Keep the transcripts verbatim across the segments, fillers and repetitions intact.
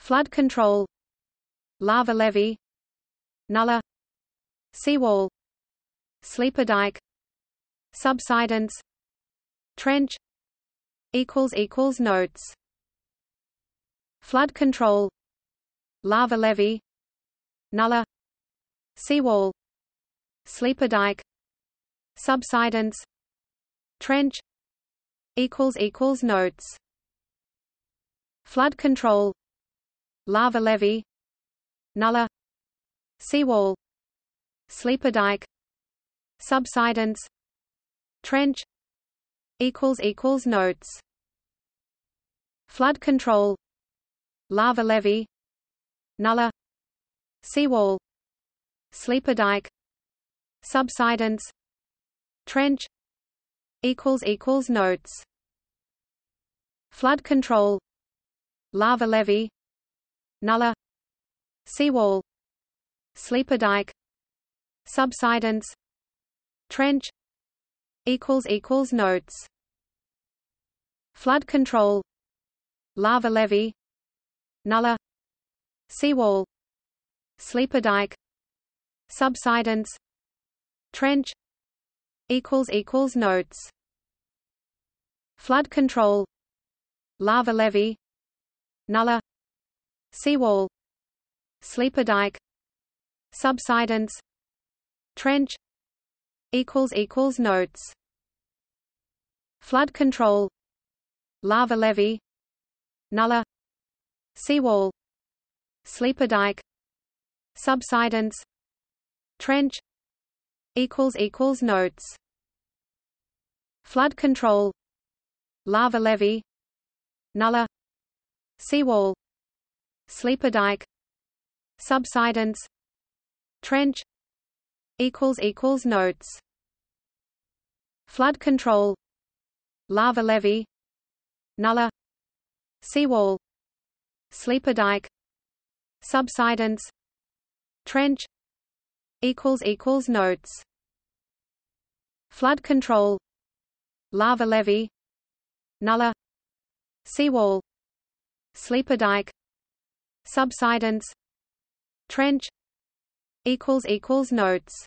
flood control, lava levee, nullah, seawall, sleeper dike, subsidence, trench. Equals equals notes. Flood control, lava levee, nullah, seawall, sleeper dike, subsidence, trench. Equals equals notes. Flood control, lava levee, nullah, seawall, sleeper dike, subsidence, trench. Equals equals notes. Flood control, lava levee, nullah, seawall, sleeper dike, subsidence, trench. Equals equals notes. Flood control, lava levee, nullah, seawall, sleeper dike, subsidence, trench. Equals equals notes. Flood control, lava levee, nullah, seawall, sleeper dike, subsidence, trench. Equals equals notes. Flood control, lava levee, nullah, seawall, sleeper dike, subsidence, trench. Equals equals notes. Flood control, lava levee, nullah, seawall, sleeper dike, subsidence, trench. Equals equals notes. Flood control, lava levee, nullah, seawall, sleeper dike, subsidence, trench. Equals equals notes. Flood control, lava levee, nullah, seawall, sleeper dike, subsidence, trench. Equals equals notes. Flood control, lava levee, nullah, seawall, sleeper dike, subsidence, trench. Equals equals notes.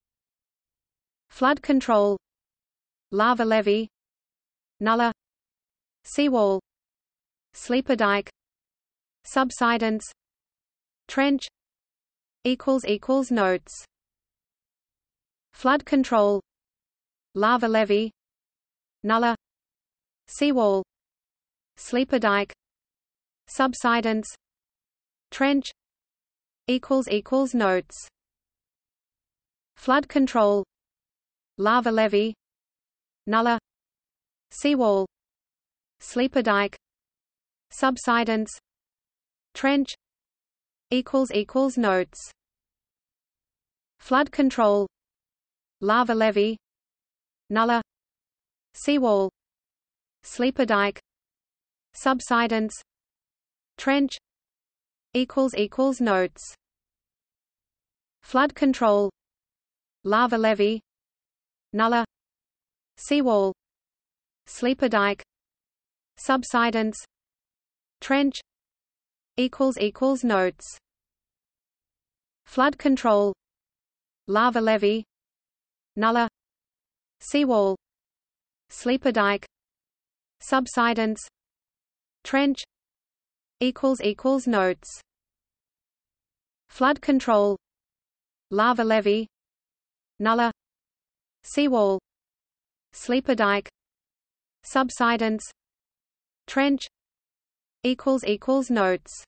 Flood control, lava levee, nullah, seawall, sleeper dike, subsidence, trench. Equals equals notes. Flood control, lava levee, nullah, seawall, sleeper dike, subsidence, trench. Equals equals notes. Flood control, lava levee, nullah, seawall, sleeper dike, subsidence, trench. Equals equals notes. Flood control, lava levee, nullah, seawall, sleeper dike, subsidence, trench. Equals equals notes. Flood control, lava levee, nullah, seawall, sleeper dike, subsidence, trench. Equals equals notes. Flood control, lava levee, nullah, seawall, sleeper dike, subsidence, trench. Equals equals notes. Flood control, lava levee, nullah, seawall, sleeper dike, subsidence, trench. Equals equals notes.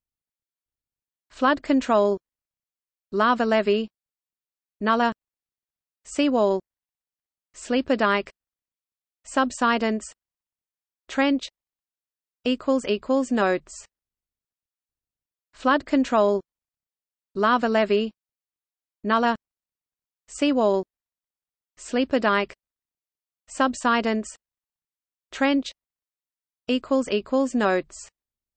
Flood control, lava levee, nullah, seawall, sleeper dike, subsidence, trench. Equals equals notes. Flood control, lava levee, nullah, seawall, sleeper dike, subsidence, trench. Equals equals notes.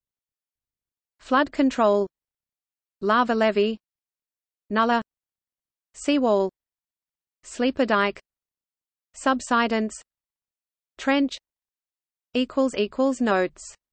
Flood control, lava levee, nullah, seawall, sleeper dike, subsidence, trench. Equals equals notes.